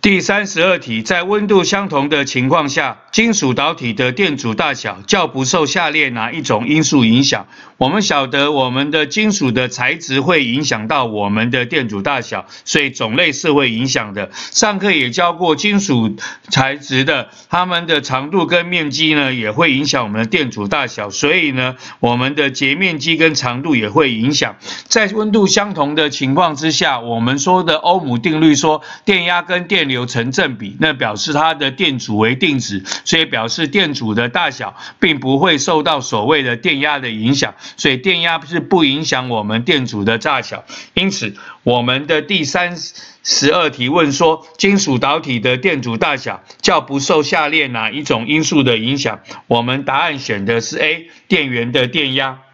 第32题，在温度相同的情况下，金属导体的电阻大小较不受下列哪一种因素影响？我们晓得我们的金属的材质会影响到我们的电阻大小，所以种类是会影响的。上课也教过金属材质的，它们的长度跟面积呢也会影响我们的电阻大小，所以呢，我们的截面积跟长度也会影响。在温度相同的情况之下，我们说的欧姆定律说电压跟电流成正比，那表示它的电阻为定值，所以表示电阻的大小并不会受到所谓的电压的影响，所以电压是不影响我们电阻的大小。因此，我们的第32题问说，金属导体的电阻大小较不受下列哪一种因素的影响？我们答案选的是 A， 电源的电压。